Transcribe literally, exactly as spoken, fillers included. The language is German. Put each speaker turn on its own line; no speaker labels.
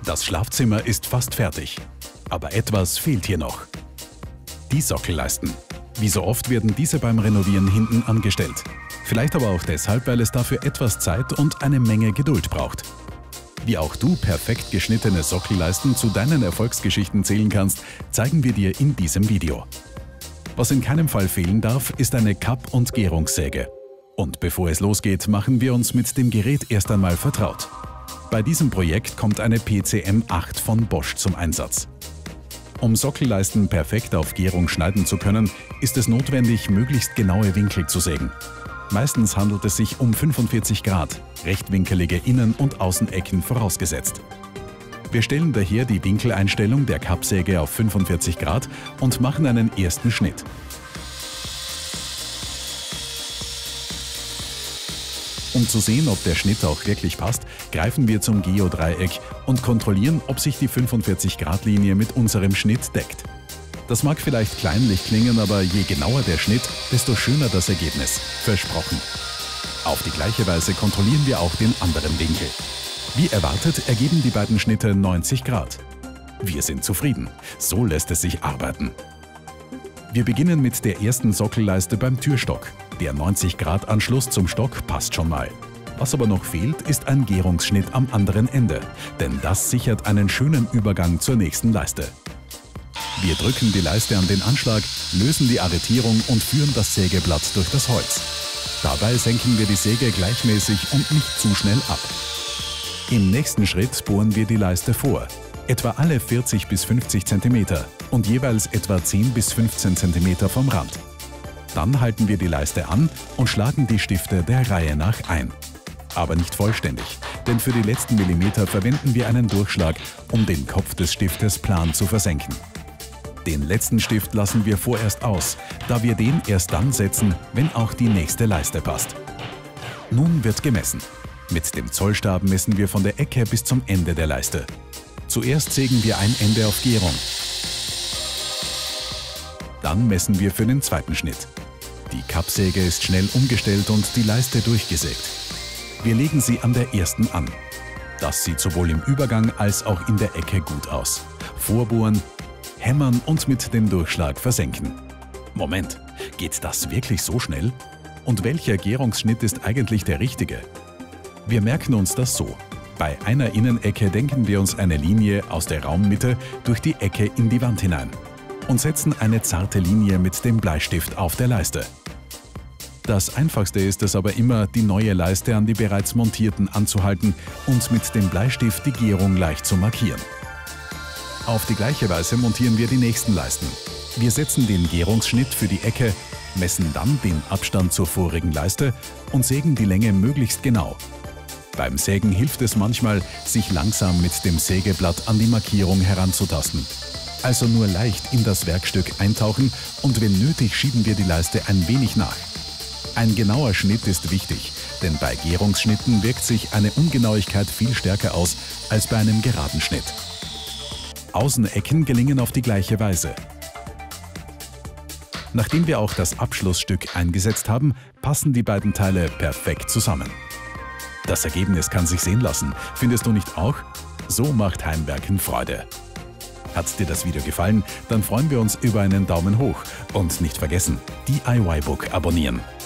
Das Schlafzimmer ist fast fertig. Aber etwas fehlt hier noch. Die Sockelleisten. Wie so oft werden diese beim Renovieren hinten angestellt. Vielleicht aber auch deshalb, weil es dafür etwas Zeit und eine Menge Geduld braucht. Wie auch du perfekt geschnittene Sockelleisten zu deinen Erfolgsgeschichten zählen kannst, zeigen wir dir in diesem Video. Was in keinem Fall fehlen darf, ist eine Kapp- und Gärungssäge. Und bevor es losgeht, machen wir uns mit dem Gerät erst einmal vertraut. Bei diesem Projekt kommt eine P C M acht von Bosch zum Einsatz. Um Sockelleisten perfekt auf Gärung schneiden zu können, ist es notwendig, möglichst genaue Winkel zu sägen. Meistens handelt es sich um fünfundvierzig Grad, rechtwinkelige Innen- und Außenecken vorausgesetzt. Wir stellen daher die Winkeleinstellung der Kappsäge auf fünfundvierzig Grad und machen einen ersten Schnitt. Um zu sehen, ob der Schnitt auch wirklich passt, greifen wir zum Geodreieck und kontrollieren, ob sich die fünfundvierzig Grad Linie mit unserem Schnitt deckt. Das mag vielleicht kleinlich klingen, aber je genauer der Schnitt, desto schöner das Ergebnis. Versprochen. Auf die gleiche Weise kontrollieren wir auch den anderen Winkel. Wie erwartet ergeben die beiden Schnitte neunzig Grad. Wir sind zufrieden. So lässt es sich arbeiten. Wir beginnen mit der ersten Sockelleiste beim Türstock. Der neunzig Grad Anschluss zum Stock passt schon mal. Was aber noch fehlt, ist ein Gärungsschnitt am anderen Ende, denn das sichert einen schönen Übergang zur nächsten Leiste. Wir drücken die Leiste an den Anschlag, lösen die Arretierung und führen das Sägeblatt durch das Holz. Dabei senken wir die Säge gleichmäßig und nicht zu schnell ab. Im nächsten Schritt bohren wir die Leiste vor, etwa alle vierzig bis fünfzig Zentimeter und jeweils etwa zehn bis fünfzehn Zentimeter vom Rand. Dann halten wir die Leiste an und schlagen die Stifte der Reihe nach ein. Aber nicht vollständig, denn für die letzten Millimeter verwenden wir einen Durchschlag, um den Kopf des Stiftes plan zu versenken. Den letzten Stift lassen wir vorerst aus, da wir den erst dann setzen, wenn auch die nächste Leiste passt. Nun wird gemessen. Mit dem Zollstab messen wir von der Ecke bis zum Ende der Leiste. Zuerst sägen wir ein Ende auf Gärung. Dann messen wir für den zweiten Schnitt. Die Kappsäge ist schnell umgestellt und die Leiste durchgesägt. Wir legen sie an der ersten an. Das sieht sowohl im Übergang als auch in der Ecke gut aus. Vorbohren, hämmern und mit dem Durchschlag versenken. Moment, geht das wirklich so schnell? Und welcher Gärungsschnitt ist eigentlich der richtige? Wir merken uns das so. Bei einer Innenecke denken wir uns eine Linie aus der Raummitte durch die Ecke in die Wand hinein und setzen eine zarte Linie mit dem Bleistift auf der Leiste. Das Einfachste ist es aber immer, die neue Leiste an die bereits montierten anzuhalten und mit dem Bleistift die Gärung leicht zu markieren. Auf die gleiche Weise montieren wir die nächsten Leisten. Wir setzen den Gärungsschnitt für die Ecke, messen dann den Abstand zur vorigen Leiste und sägen die Länge möglichst genau. Beim Sägen hilft es manchmal, sich langsam mit dem Sägeblatt an die Markierung heranzutasten. Also nur leicht in das Werkstück eintauchen und wenn nötig schieben wir die Leiste ein wenig nach. Ein genauer Schnitt ist wichtig, denn bei Gärungsschnitten wirkt sich eine Ungenauigkeit viel stärker aus als bei einem geraden Schnitt. Außenecken gelingen auf die gleiche Weise. Nachdem wir auch das Abschlussstück eingesetzt haben, passen die beiden Teile perfekt zusammen. Das Ergebnis kann sich sehen lassen, findest du nicht auch? So macht Heimwerken Freude. Hat dir das Video gefallen? Dann freuen wir uns über einen Daumen hoch und nicht vergessen, D I Y Book abonnieren.